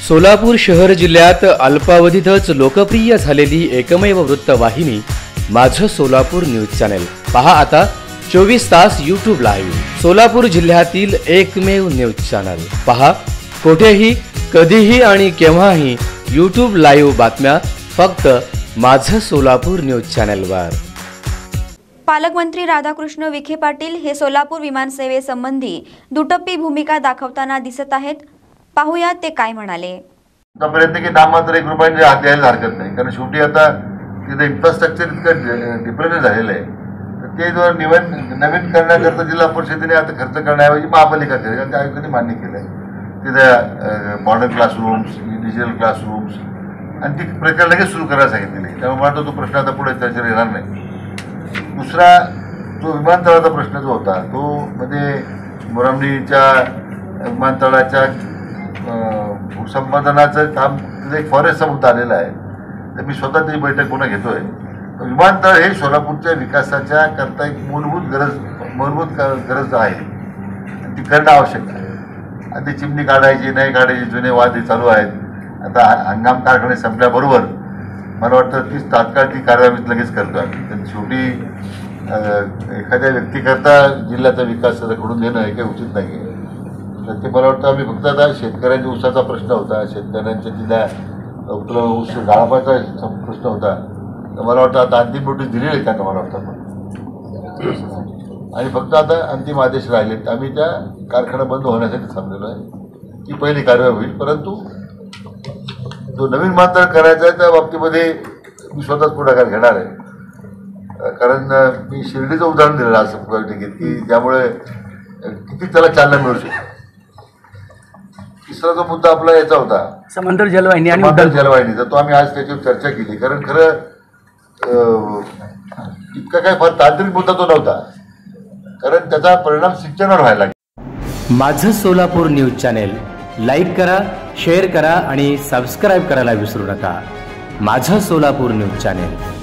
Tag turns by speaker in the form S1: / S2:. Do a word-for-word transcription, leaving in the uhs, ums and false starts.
S1: सोलापूर शहर जिल्ह्यात अल्पावधीतच लोकप्रिय झालेली एकमेव वृत्तवाहिनी माझं सोलापूर न्यूज चॅनल पहा आता चोवीस तास यूट्यूब लाईव्ह। सोलापूर जिल्ह्यातील एकमेव न्यूज चॅनल पहा कोठेही कधीही आणि केव्हाही यूट्यूब लाईव्ह बातम्या फक्त माझं सोलापूर न्यूज चॅनलवर।
S2: पालकमंत्री राधाकृष्ण विखे पाटील हे सोलापूर विमानसेवेसंबंधी दुटप्पी भूमिका दाखवताना दिसत आहेत। पाहूया ते काय म्हणाले।
S3: प्रयत्न की नाममात्र एक रुपयाने हात द्यायला हरकत नाही, कारण शेवटी आता तिथे इन्फ्रास्ट्रक्चर इतकं डिप्लोमेट झालेलं आहे तर ते जर नवीन नवीन करण्याकरता जिल्हा परिषदेने आता खर्च करण्याऐवजी महापालिका करेल, आणि ते आयुक्तांनी मान्य केलं आहे। तिथे मॉडर्न क्लासरूम्स, डिजिटल क्लासरूम्स आणि ती प्रक्रिया लगेच सुरू करायला सांगितलेली, त्यामुळे मला तो प्रश्न आता पुढे चर्चेला येणार नाही। दुसरा जो विमानतळाचा प्रश्न जो होता तो म्हणजे मोरामडीच्या विमानतळाच्या भूसंपादनाचं काम तिथे एक फॉरेस्टचा मुद्दा आलेला आहे, तर मी स्वतः त्याची बैठक पुन्हा घेतोय। विमानतळ हे सोलापूरच्या विकासाच्या करता एक मूलभूत गरज मूलभूत गरज आहे, ती करणं आवश्यक आहे। आणि ती चिमणी काढायची नाही काढायची जुने वाद चालू आहेत। आता हंगाम कारखाने संपल्याबरोबर मला वाटतं तीच तात्काळ ती कार्यवाही लगेच करतो आम्ही। तर शेवटी एखाद्या व्यक्तीकरता जिल्ह्याचा विकास घडून देणं हे काही उचित नाही आहे। तर ते मला वाटतं आम्ही फक्त आता शेतकऱ्यांच्या ऊसाचा प्रश्न होता, शेतकऱ्यांच्या तिथल्या उपलब्ध ऊस गाळपाचा प्रश्न होता, तर मला वाटतं आता अंतिम नोटीस दिलेली आहे त्यांना मला वाटतं आपण, आणि फक्त आता अंतिम आदेश राहिलेत। आम्ही त्या कारखाना बंद होण्यासाठी थांबलेलो आहे, ती पहिली कारवाई होईल। परंतु जो नवीन विमानतळ करायचा आहे त्या बाबतीमध्ये मी स्वतःच पुढाकार घेणार आहे, कारण मी शिर्डीचं उदाहरण दिलेलं असं बैठकीत की ज्यामुळे किती त्याला चालना मिळू शकते। तिसरा जो मुद्दा आपला याचा होता
S4: समंदर जलवाहिनी आणि
S3: समंदर जलवाहिनीचा, तो आम्ही आज त्याच्यावर चर्चा केली, कारण खरं इतका काही फार तांत्रिक मुद्दा तो नव्हता, कारण त्याचा परिणाम सिंचनावर व्हायला लागला।
S1: माझं सोलापूर न्यूज चॅनेल लाईक करा, शेअर करा आणि सबस्क्राईब करायला विसरू नका। माझं सोलापूर न्यूज चॅनेल।